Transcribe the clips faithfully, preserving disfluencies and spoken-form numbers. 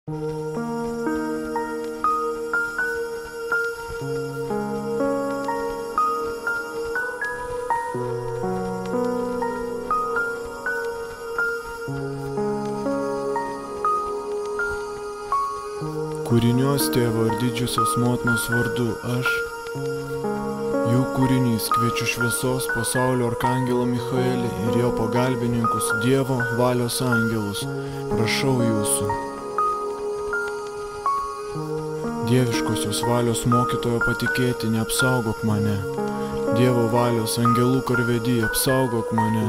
Kūrinios tėvo ir didžiosios motinos vardu aš, jų kūrinys, kviečiu šviesos pasaulio arkangelą Michaelį ir jo pagalbininkus, Dievo valios angelus, prašau jūsų. Dieviškosios valios mokytojo patikėtinį, apsaugok mane. Dievo valios angelų karvedį, apsaugok mane.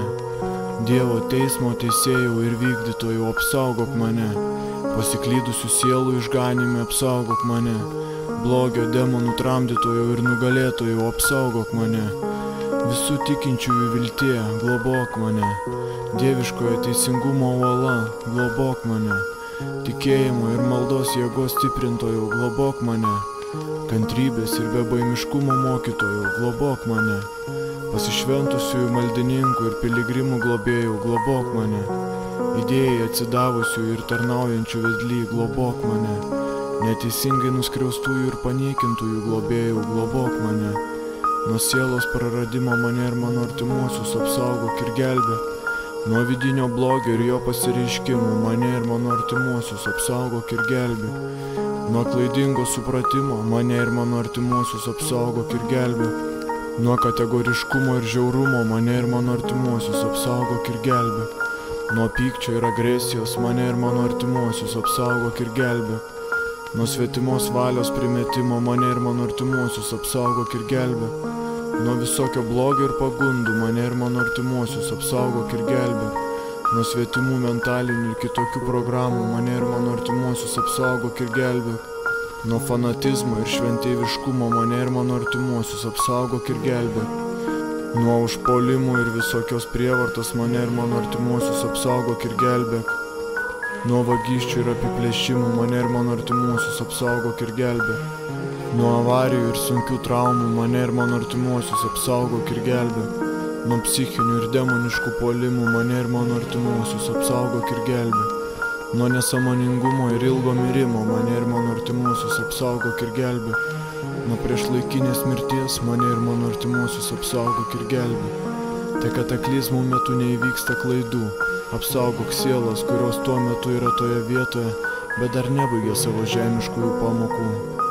Dievo teismo teisėjų ir vykdytojų, apsaugok mane. Pasiklydusių sielų išganime, apsaugok mane. Blogio demonų tramdytojų ir nugalėtojų, apsaugok mane. Visų tikinčiųjų viltie, globok mane. Dieviškojo teisingumo uola, globok mane. Tikėjimo ir maldos jėgos stiprintojų, globok mane. Kantrybės ir bebaimiškumo mokytojų, globok mane. Pasišventusiųjų maldininkų ir piligrimų globėjų, globok mane. Idėjai atsidavusių ir tarnaujančių vedly, globok mane. Neteisingai nuskriaustųjų ir paniekintųjų globėjų, globok mane. Nuo sielos praradimo mane ir mano artimuosius apsaugok ir gelbėk. Nuo vidinio blogio ir jo pasireiškimų mane ir mano artimuosius apsaugok ir gelbėk. Nuo klaidingo supratimo mane ir mano artimuosius apsaugok ir gelbėk. Nuo kategoriškumo ir žiaurumo mane ir mano artimuosius apsaugok ir gelbėk. Nuo pykčio ir agresijos mane ir mano artimuosius apsaugok ir gelbėk. Nuo svetimos valios primetimo mane ir mano artimuosius apsaugok ir gelbėk. Nuo visokio blogio ir pagundų mane ir mano artimuosius apsaugok ir gelbėk. Nuo svetimų mentalinių ir kitokių programų mane ir mano artimuosius apsaugok ir gelbėk. Nuo fanatizmo ir šventeiviškumo mane ir mano artimuosius apsaugok ir gelbėk. Nuo užpuolimų ir visokios prievartos mane ir mano artimuosius apsaugok ir gelbėk. Nuo vagysčių ir apiplėšimų mane ir mano artimuosius apsaugok ir gelbėk. Nuo avarijų ir sunkių traumų mane ir mano artimuosius apsaugok ir gelbėk. Nuo psichinių ir demoniškų puolimų mane ir mano artimuosius apsaugok ir gelbėk. Nuo nesąmoningumo ir ilgo mirimo mane ir mano artimuosius apsaugok ir gelbėk. Nuo priešlaikinės mirties mane ir mano artimuosius apsaugok ir gelbėk. Tai kataklizmų metu neįvyksta klaidų. Apsaugok sielas, kurios tuo metu yra toje vietoje, bet dar nebaigė savo žemiškųjų pamokų.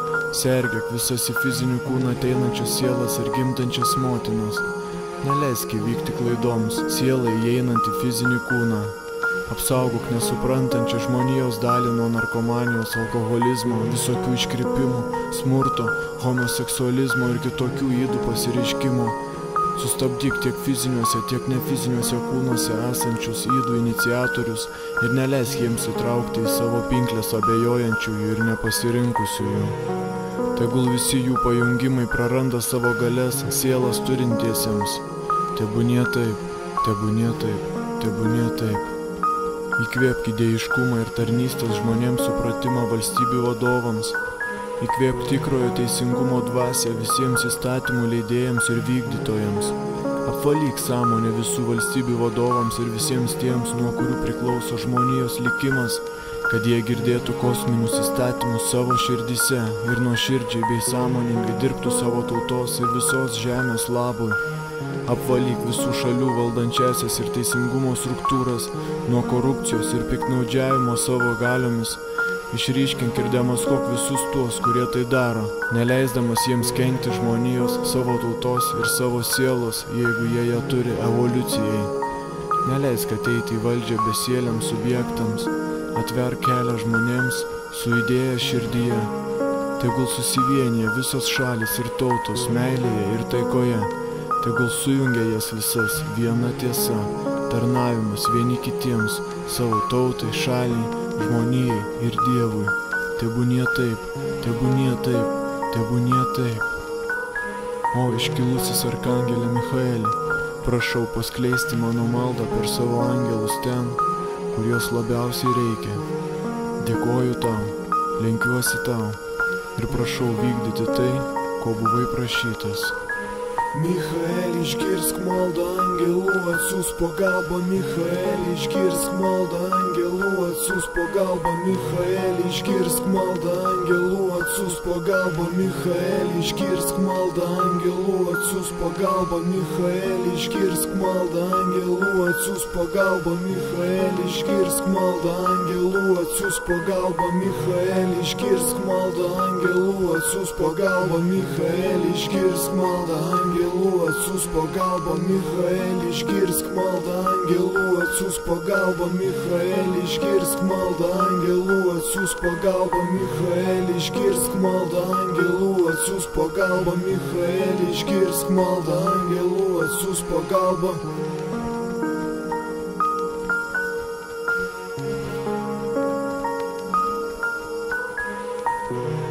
Sergėk visas į fizinį kūną ateinančias sielas ir gimtančias motinas. Neleisk įvykti klaidoms, sielai įeinant į fizinį kūną. Apsaugok nesuprantančią žmonijos dalį nuo narkomanijos, alkoholizmo, visokių iškrypimų, smurto, homoseksualizmo ir kitokių ydų pasireiškimo. Sustabdyk tiek fiziniuose, tiek nefiziniuose kūnuose esančius ydų iniciatorius ir neleisk jiems įtraukti į savo pinklės abejojančiųjų ir nepasirinkusiųjų. Tegul visi jų pajungimai praranda savo galias sielas turintiesiems. Tebūnie taip, tebūnie taip, tebūnie taip. Įkvėpk idėjiškumą ir tarnystės žmonėms supratimą valstybių vadovams. Įkvėpk tikrojo teisingumo dvasią visiems įstatymų leidėjams ir vykdytojams. Apvalyk sąmonę visų valstybių vadovams ir visiems tiems, nuo kurių priklauso žmonijos likimas, kad jie girdėtų kosminius įstatymus savo širdyse ir nuoširdžiai bei sąmoningai dirbtų savo tautos ir visos žemės labui. Apvalyk visų šalių valdančiasias ir teisingumo struktūras nuo korupcijos ir piktnaudžiavimo savo galiomis. Išryškink ir demaskuok visus tuos, kurie tai daro, neleisdamas jiems kenkti žmonijos, savo tautos ir savo sielos, jeigu jie ją turi evoliucijai. Neleisk ateiti į valdžią besieliams subjektams, atverk kelią žmonėms su idėja širdyje. Tegul susivienyje visos šalis ir tautos meilėje ir taikoje. Tegul sujungia jas visas viena tiesa, tarnavimas vieni kitiems, savo tautai, šaliai, žmonijai ir Dievui. Tebūnie taip, tebūnie taip, tebūnie taip. O iškilusis arkangelė Michaelį, prašau paskleisti mano maldą per savo angelus ten, kur jos labiausiai reikia. Dėkoju tau, lenkiuosi tau ir prašau vykdyti tai, ko buvai prašytas. Michaeli, išgirsk maldą angelų, atsiųsk pagalbą, Michaeli, išgirsk maldą angelų, atsiųs pagalbą, Michaeli, išgirsk maldą, angelų atsiųs pagalbą, Michaeli, išgirsk maldą, angelų atsiųs pagalbą, Michaeli, išgirsk maldą, angelų atsiųs pagalbą, Michaeli, išgirsk maldą, angelų atsiųs pagalbą, Michaeli, išgirsk maldą, angelų atsiųs pagalbą, Michaeli, išgirsk maldą, angelų atsiųs pagalbą, Michaeli, išgirsk maldą, angelų atsiųs pagalbą, Michaeli, išgirsk maldą, angelų atsiųs pagalbą, Michaeli, išgirsk maldą, angelų atsiųs pagalbą, Michaeli, išgirsk maldą, angelų atsiųs pagalbą. Thank you.